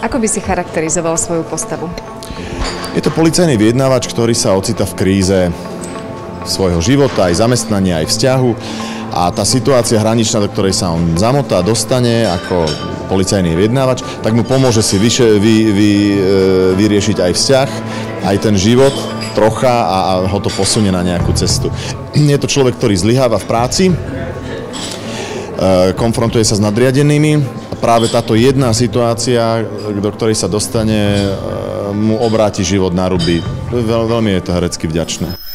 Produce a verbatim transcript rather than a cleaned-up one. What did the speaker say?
Ako by si charakterizoval svoju postavu? Je to policajný vyjednávač, ktorý sa ocita v kríze svojho života, aj zamestnania, aj vzťahu. A tá situácia hraničná, do ktorej sa on zamotá, dostane ako policajný vyjednávač, tak mu pomôže si vyše, vy, vy, vyriešiť aj vzťah, aj ten život trocha a, a ho to posunie na nejakú cestu. Je to človek, ktorý zlyháva v práci, konfrontuje sa s nadriadenými a práve táto jedna situácia, do ktorej sa dostane, mu obráti život na ruby. Veľ, veľmi je to herecky vďačné.